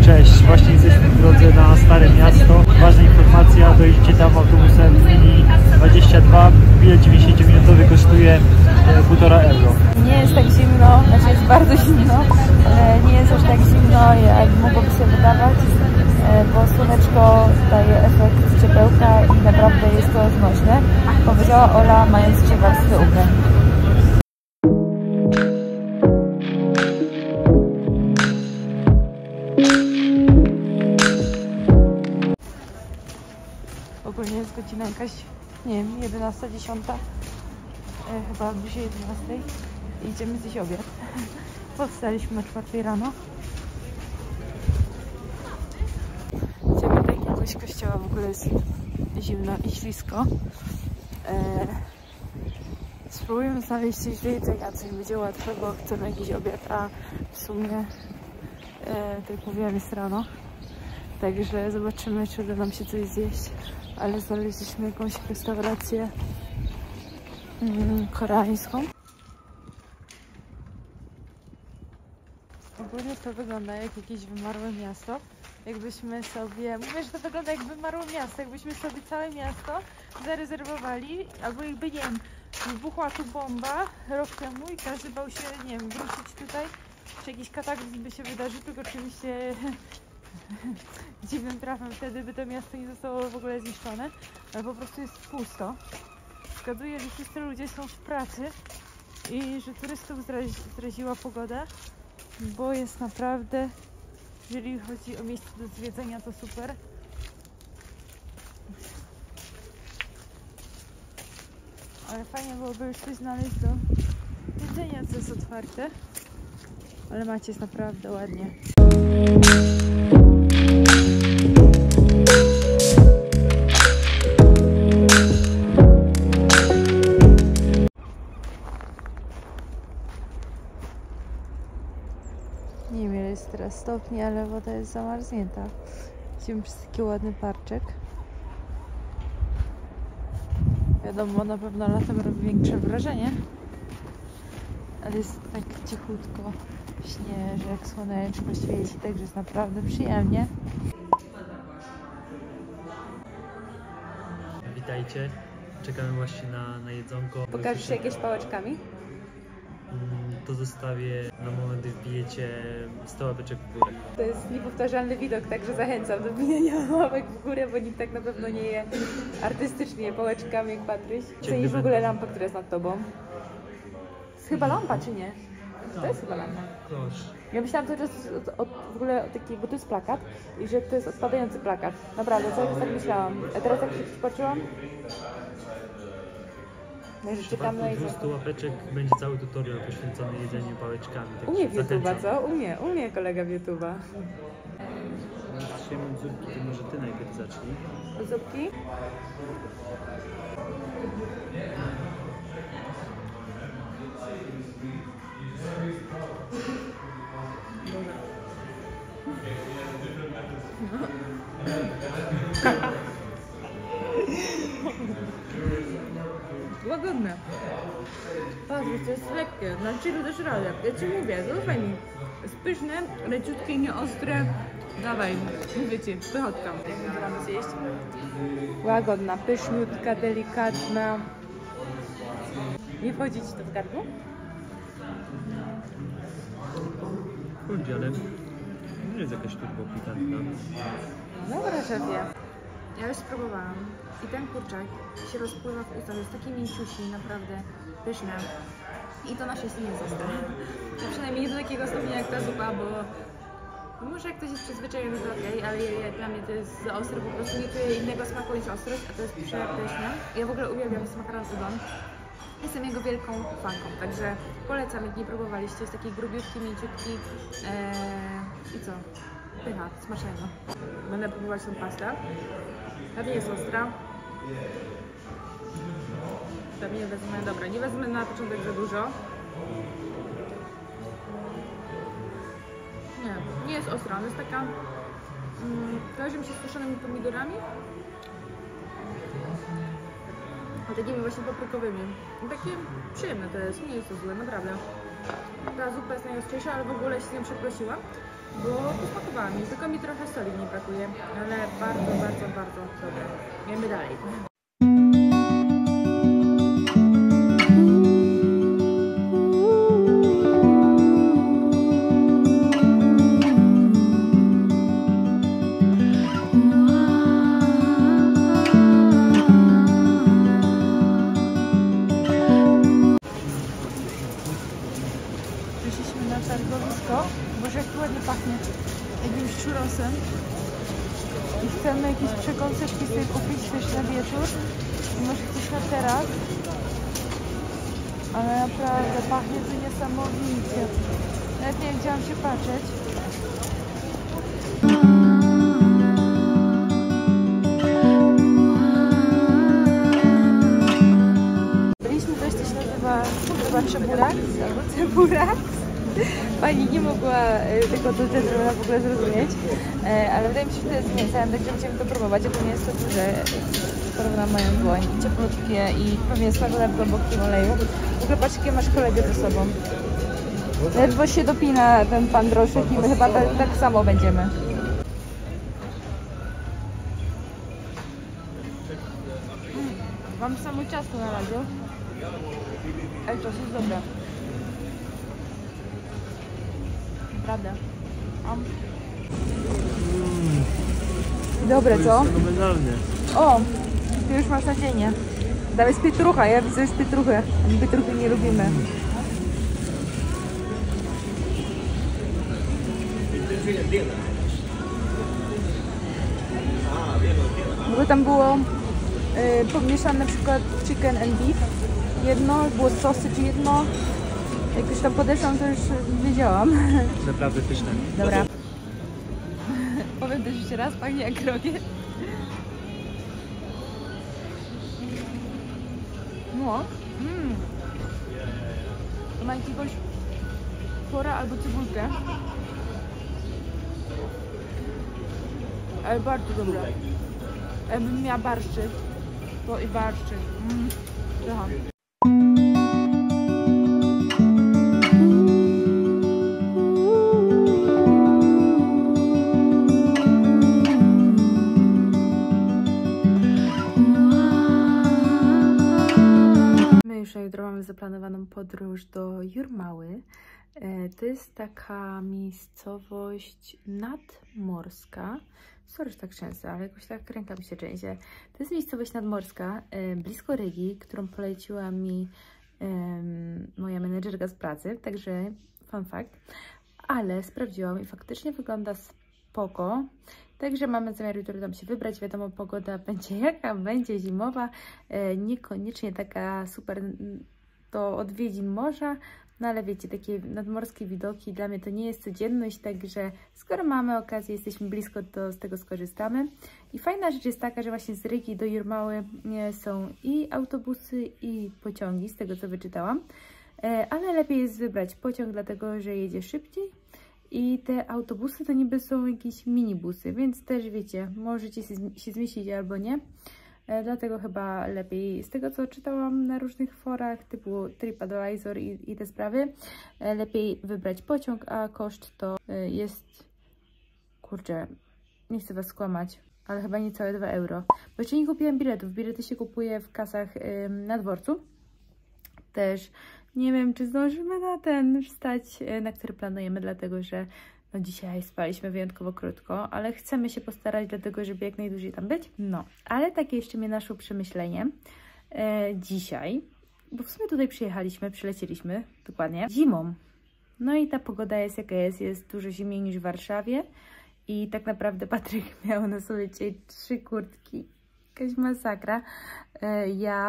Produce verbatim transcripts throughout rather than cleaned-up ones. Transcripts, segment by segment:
Cześć, właśnie jesteśmy w drodze na Stare Miasto. Ważna informacja, dojedziecie tam autobusem Mini dwadzieścia dwa, bilet dziewięćdziesięciominutowy kosztuje półtora euro. Nie jest tak zimno, znaczy jest bardzo zimno, ale nie jest aż tak zimno, jak mogłoby się wydawać, bo słoneczko daje efekt ciepełka i naprawdę jest to znośne, powiedziała Ola, mając trzy warstwy ubrań. Ogólnie jest godzina jakaś, nie wiem, jedenasta, dziesiąta, e, chyba bliżej jedenastej. Idziemy zjeść obiad. Powstaliśmy o czwartej rano. Idziemy do jakiegoś kościoła, w ogóle jest zimno i ślisko. E, spróbujemy znaleźć coś do jedzenia, coś będzie łatwe, bo chcemy jakiś obiad, a w sumie, e, tak jak mówiłam, jest rano. Także zobaczymy, czy uda nam się coś zjeść. Ale znaleźliśmy jakąś restaurację mm, koreańską. Ogólnie to wygląda jak jakieś wymarłe miasto. Jakbyśmy sobie... Mówię, że to wygląda jak wymarłe miasto. Jakbyśmy sobie całe miasto zarezerwowali, albo jakby, nie wiem, wybuchła tu bomba rok temu i każdy bał się, nie wiem, wrócić tutaj, czy jakiś kataklizm by się wydarzył, tylko oczywiście dziwnym trafem wtedy by to miasto nie zostało w ogóle zniszczone, ale po prostu jest pusto. Wskazuje, że wszyscy ludzie są w pracy i że turystów zraziła pogoda, bo jest naprawdę, jeżeli chodzi o miejsce do zwiedzenia, to super. Ale fajnie byłoby już coś znaleźć do jedzenia, co jest otwarte. Ale macie, jest naprawdę ładnie. Nie wiem, ile jest teraz stopni, ale woda jest zamarznięta. Idziemy przez taki ładny parczek. Wiadomo, na pewno latem robi większe wrażenie, ale jest tak cichutko, śnieży, jak słoneczko świeci, także jest naprawdę przyjemnie. Witajcie, czekamy właśnie na, na jedzonko. Pokażesz się jakieś pałeczkami? To zostawię na moment, gdy wbijecie sto łapeczek w górę. To jest niepowtarzalny widok, także zachęcam do wbijania łapek w górę, bo nikt tak na pewno nie je artystycznie pałeczkami jak Patryś. Cenisz w ogóle lampę, która jest nad tobą? Jest chyba lampa, czy nie? To jest chyba lampa. Proszę. Ja myślałam cały czas od, od, w ogóle o taki, bo to jest plakat i że to jest odpadający plakat. Naprawdę, cały czas tak myślałam. A teraz jak się przypatrzyłam, no, że czekam na jedzenie. dwustu łapeczek będzie cały tutorial poświęcony jedzeniu pałeczkami. Tak umie w YouTube'a, co? Umie, umie kolega w YouTube'a. Dzisiaj mam zupki, to może ty najpierw zacznij. Zupki? Łagodne. Patrz, to jest lekkie, na chillu też radę. Ja ci mówię, zaufaj mi. Jest pyszne, leciutkie, nieostre. Dawaj, mówię ci, pychotka. Jak będziemy zjeść? Łagodna, pyszniutka, delikatna. Nie wchodzi ci to w gardło? Chodzi, ale nie jest jakaś turbo pikantna. Dobra, szefie. Ja już spróbowałam i ten kurczak się rozpływa w ustach, jest taki mięciusi, naprawdę pyszny. I to nasze jest nie jest ostre. Ja przynajmniej nie do takiego stopnia jak ta zupa, bo może jak ktoś jest przyzwyczajony, to okej, okay, ale ja, dla mnie to jest za ostre, po prostu nie czuję innego smaku niż ostrość, a to jest przepyszne. Ja w ogóle uwielbiam smakarон udon. Jestem jego wielką fanką, także polecam, jak nie próbowaliście. Jest taki grubiutki, mięciutki eee, i co? Pycha, smacznego. Będę próbować tą pastę. Pewnie jest ostra. Pewnie wezmę, dobra, nie wezmę na początek za dużo. Nie, nie jest ostra, ona jest taka... Mm, kojarzy mi się z suszonymi pomidorami. A takimi właśnie paprykowymi. I takie przyjemne to jest, nie jest to złe, naprawdę. Ta zupa jest najostrzejsza, ale w ogóle się z nią przeprosiłam, bo posmakowała mi, tylko mi trochę soli w niej brakuje, ale bardzo, bardzo, bardzo dobre. Jemy dalej. Przyszliśmy na targowisko, boże jak tu ładnie pachnie jakimś churrosem i chcemy jakieś przekąseczki sobie kupić też na wieczór i może coś na teraz, ale naprawdę pachnie to niesamowicie, nawet nie wiem gdzie mam się patrzeć. Byliśmy coś, co się nazywa chyba Ceburak albo Ceburak. Pani nie mogła tego do Centrala w ogóle zrozumieć, ale wydaje mi się, że to jest mięso, także będziemy to próbować, a to mięso duże, porówna moją dłoń, cieplutkie i pewnie smażone w głębokim oleju. W ogóle patrz, jakie masz kolegę ze sobą. Ledwo się dopina ten pan Droszek i my chyba tak, tak samo będziemy. Mm, mam samo ciasto na razie. Ej, to jest dobre. Naprawdę. Um. Dobre, co? Fenomenalnie. O, ty już masz nadzienie. Tam jest pietrucha, ja widzę, jest pietruchę. My pietruchy nie lubimy. Bo tam było y, pomieszane na przykład chicken and beef. Jedno, było sausage jedno. Jak już tam podeszłam, to już wiedziałam. Naprawdę pyszne. Dobra. Powiem też jeszcze raz, pachnie jak krokiet. No. Mm. To ma jakiegoś pora albo cebulkę. Ale bardzo dobre. Jakbym miała barszczyk, to i barszczyk. Mm. Aha. Już na jutro mamy zaplanowaną podróż do Jurmały. To jest taka miejscowość nadmorska. Sorry, że tak często, ale jakoś tak ręka mi się trzęsie. To jest miejscowość nadmorska, blisko Rygi, którą poleciła mi um, moja menedżerka z pracy, także fun fact. Ale sprawdziłam i faktycznie wygląda spoko. Także mamy zamiar jutro tam się wybrać. Wiadomo, pogoda będzie jaka będzie, zimowa. E, niekoniecznie taka super do odwiedzin morza. No ale wiecie, takie nadmorskie widoki dla mnie to nie jest codzienność, także skoro mamy okazję, jesteśmy blisko, to z tego skorzystamy. I fajna rzecz jest taka, że właśnie z Rygi do Jurmały są i autobusy, i pociągi, z tego co wyczytałam. E, ale lepiej jest wybrać pociąg, dlatego że jedzie szybciej. I te autobusy to niby są jakieś minibusy, więc też wiecie, możecie się zmieścić albo nie. E, dlatego chyba lepiej, z tego co czytałam na różnych forach typu TripAdvisor i, i te sprawy, e, lepiej wybrać pociąg, a koszt to e, jest, kurczę, nie chcę was skłamać, ale chyba niecałe dwa euro. Bo jeszcze nie kupiłam biletów, bilety się kupuje w kasach e, na dworcu. Też nie wiem, czy zdążymy na ten wstać, na który planujemy, dlatego że no dzisiaj spaliśmy wyjątkowo krótko, ale chcemy się postarać, dlatego żeby jak najdłużej tam być. No, ale takie jeszcze mnie naszło przemyślenie e, dzisiaj, bo w sumie tutaj przyjechaliśmy, przylecieliśmy, dokładnie, zimą. No i ta pogoda jest jaka jest, jest dużo zimniej niż w Warszawie i tak naprawdę Patryk miał na sobie dzisiaj trzy kurtki, jakaś masakra. E, ja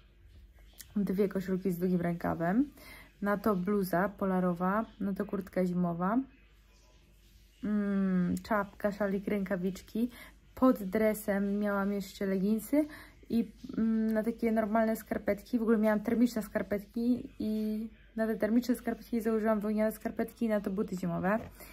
dwie koszulki z długim rękawem, na to bluza polarowa, na to kurtka zimowa, mm, czapka, szalik, rękawiczki, pod dresem miałam jeszcze leginsy i mm, na takie normalne skarpetki, w ogóle miałam termiczne skarpetki i na te termiczne skarpetki założyłam wełniane skarpetki i na to buty zimowe.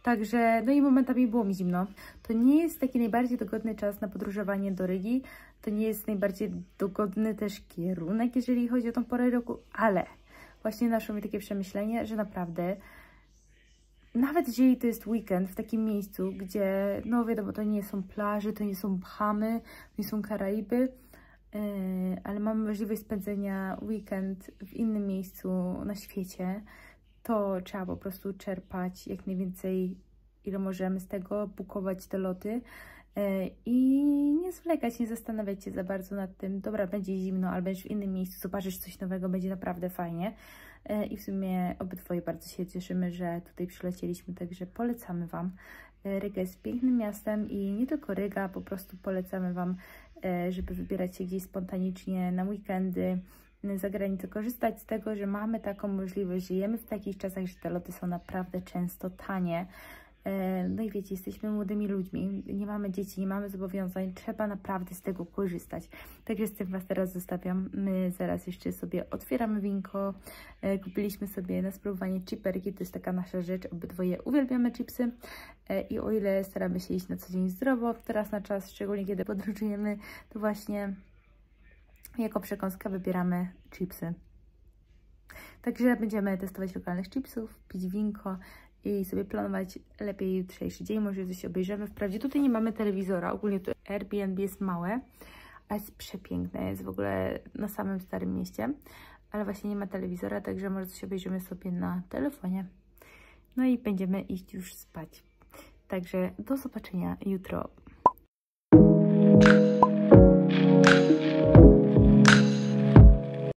Także, no i momentami było mi zimno. To nie jest taki najbardziej dogodny czas na podróżowanie do Rygi. To nie jest najbardziej dogodny też kierunek, jeżeli chodzi o tą porę roku, ale właśnie naszło mi takie przemyślenie, że naprawdę nawet jeżeli to jest weekend w takim miejscu, gdzie, no wiadomo, to nie są plaże, to nie są Bahamy, to nie są Karaiby, yy, ale mamy możliwość spędzenia weekend w innym miejscu na świecie, to trzeba po prostu czerpać jak najwięcej, ile możemy z tego, bukować te loty yy, i nie zwlekać, nie zastanawiać się za bardzo nad tym, dobra, będzie zimno, ale będziesz w innym miejscu, zobaczysz coś nowego, będzie naprawdę fajnie. I w sumie obydwoje bardzo się cieszymy, że tutaj przylecieliśmy, także polecamy Wam. Ryga jest pięknym miastem i nie tylko Ryga, po prostu polecamy Wam, żeby wybierać się gdzieś spontanicznie na weekendy, za granicę, korzystać z tego, że mamy taką możliwość, żyjemy w takich czasach, że te loty są naprawdę często tanie. No i wiecie, jesteśmy młodymi ludźmi, nie mamy dzieci, nie mamy zobowiązań, trzeba naprawdę z tego korzystać. Także z tym Was teraz zostawiam. My zaraz jeszcze sobie otwieramy winko. Kupiliśmy sobie na spróbowanie chiperki, to jest taka nasza rzecz, obydwoje uwielbiamy chipsy i o ile staramy się iść na co dzień zdrowo, teraz na czas, szczególnie kiedy podróżujemy, to właśnie jako przekąskę wybieramy chipsy. Także będziemy testować lokalnych chipsów, pić winko i sobie planować lepiej jutrzejszy dzień, może coś obejrzymy. Wprawdzie tutaj nie mamy telewizora, ogólnie to Airbnb jest małe, a jest przepiękne, jest w ogóle na samym Starym Mieście, ale właśnie nie ma telewizora, także może coś obejrzymy sobie na telefonie. No i będziemy iść już spać. Także do zobaczenia jutro.